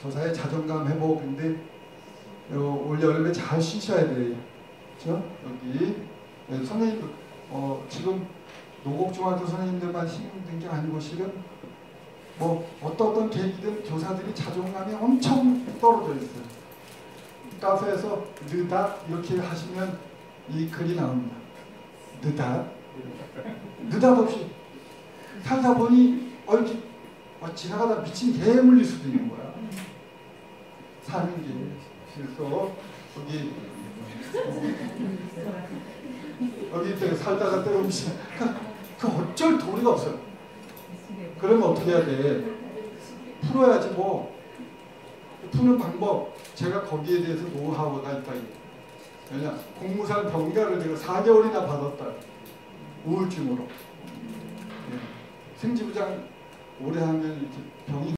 교사의 자존감 회복인데 올 여름에 잘 쉬셔야 돼요. 그렇죠? 여기 선생님 지금 노곡중학교 선생님들만 힘든 게 아니고 실은 뭐 어떤 계기든 교사들이 자존감이 엄청 떨어져 있어요. 카페에서 느닷 이렇게 하시면 이 글이 나옵니다. 느닷없이 살다 보니 지나가다 미친 개에 물릴 수도 있는 거야. 사는 게. 그래서 여기 살다가 때로 그 어쩔 도리가 없어요. 그러면 어떻게 해야 돼? 풀어야지 뭐. 푸는 방법, 제가 거기에 대해서 노하우가 있다. 왜냐, 공무상 병가를 제가 4개월이나 받았다. 우울증으로. 생지부장 오래 하면 이렇게 병이